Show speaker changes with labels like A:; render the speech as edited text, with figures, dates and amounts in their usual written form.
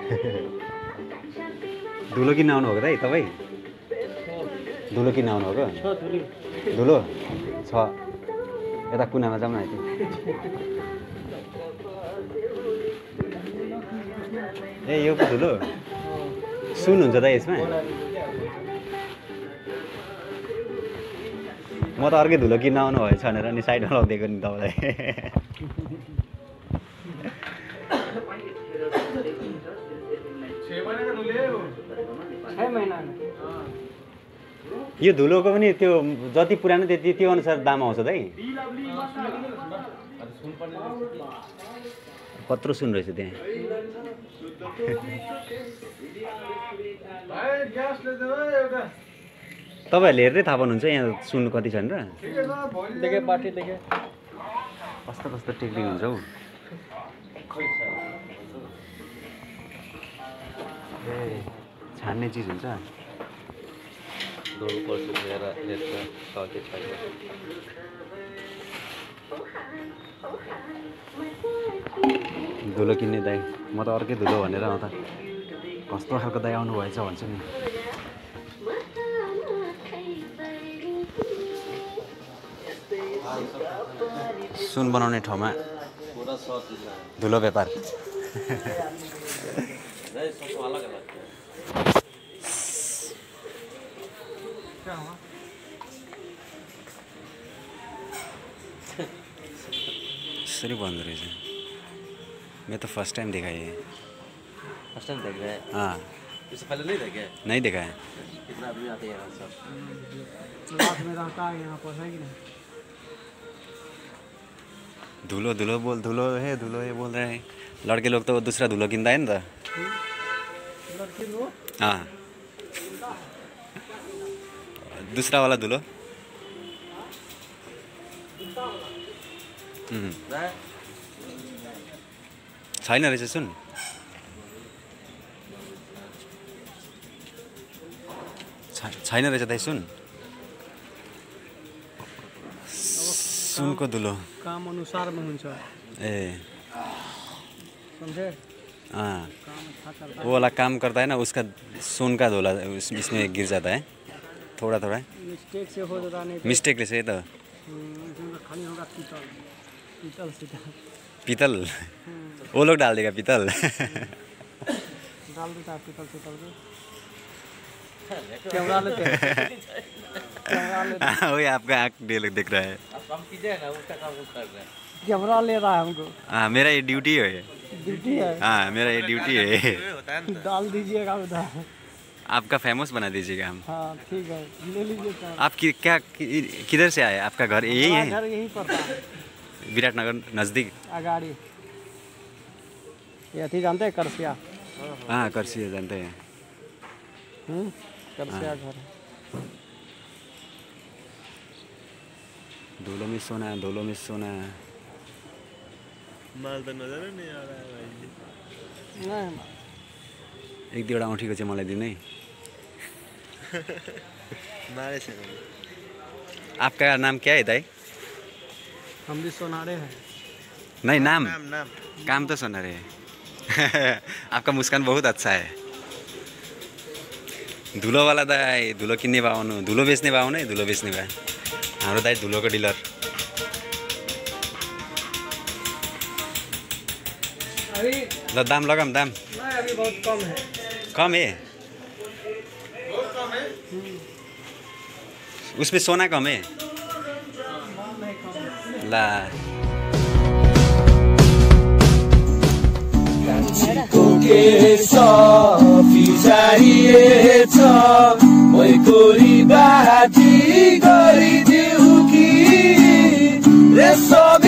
A: धुलो किन्न आउनु भएको दाइ तपाईँ? धुलो किन्न आउनु भएको? धुलो छ यता कुनामा जाउँ न यति। ए यो पो धुलो सुन हुन्छ त यसमा? म त अर्कै धुलो किन्न आउनु भएछ भनेर नि साइडमा लगिदिएको नि तपाईँलाई। यो धुलोको पनि त्यो जति पुरानो त्यति त्यो अनुसार दाम आउँछ दाइ? कत्रो सुन रहेछ त्यहाँ। तपाईँहरूले हेर्दै थाहा पाउनुहुन्छ यहाँ सुन कति छ भनेर? कस्तो कस्तो टेक्निक हुन्छ हौ। ए छान्ने चिज हुन्छ। धुलो किन्ने दाइ म त अर्कै धुलो भनेर म त कस्तो खालको दाइ आउनु भएछ भन्छु नि। सुन बनाउने ठाउँमा धुलो व्यापार। सही बंद रही है। मैं तो फर्स्ट टाइम देखा ये।
B: फर्स्ट टाइम देख रहे हैं?
A: हाँ।
B: इससे पहले नहीं देखे?
A: नहीं देखा है।
B: कितना आदमी आते हैं यहाँ सब?
C: रात में रहता है यहाँ पर, है कि नहीं?
A: धुलो धुलो बोल, धुलो है बोल रहे हैं लड़के लोग। तो दूसरा धुलो किनता है ना?
C: लड़के लोग?
A: हाँ दूसरा वाला धुलो। छैन रहेछ सुन। छैन रहेछ दाइ सुन। सुनको धुलो
C: काम अनुसार में हुन्छ।
A: ए
C: समझे?
A: हाँ वो वाला काम करता है ना, उसका सोन का धोला इसमें गिर जाता है थोड़ा थोड़ा।
C: मिस्टेक से हो जाता नहीं?
A: मिस्टेक से तो
C: खाली होगा पीतल। पीतल से
A: पीतल वो लोग डाल देगा पीतल।
C: डाल देता है पीतल से करके। कैमरा लेते हैं।
A: वही आपका आँख दिख रहा है।
B: आप काम कीजिए ना, उसका काम वो कर रहे हैं।
C: कैमरा ले रहा है हमको।
A: हाँ मेरा ये ड्यूटी है।
C: ड्यूटी है?
A: हाँ मेरा ये ड्यूटी है।
C: डाल दीजिएगा उधर।
A: आपका फेमस बना दीजिएगा हम।
C: हाँ ठीक है ले लीजिए।
A: आप क्या किधर से आए? आपका घर यही है?
C: घर यहीं पड़ता है,
A: विराटनगर नज़दीक।
C: अगाड़ी। ये थी जानते हैं करसिया?
A: हाँ करसिया जानते हैं।
C: करसिया घर।
A: धुलो में सोना, धुलो में सोना।
D: माल तो नजर नहीं आ रहा है भाई।
C: नहीं
A: एक दुईवटा औँठीको चाहिँ मलाई दिनु है।
D: मारे से
A: आपका नाम क्या है दाई?
C: हम भी सोनारे हैं।
A: नहीं नाम
D: नाम
A: काम तो सोनारे है। आपका मुस्कान बहुत अच्छा है। धुलो वाला दाई धुलो किन्ने भए आउनु, धुलो बेच्ने भए आउनु है। धुलो बेच्ने भए हाम्रो दाई धुलोको डिलर।
C: अभी
A: ल दाम लगाम दाम।
C: नहीं अभी बहुत कम है।
A: कम है?
D: बहुत कम है।
A: उसमें सोना कम है? ला
E: बाटी गरिदेऊ कि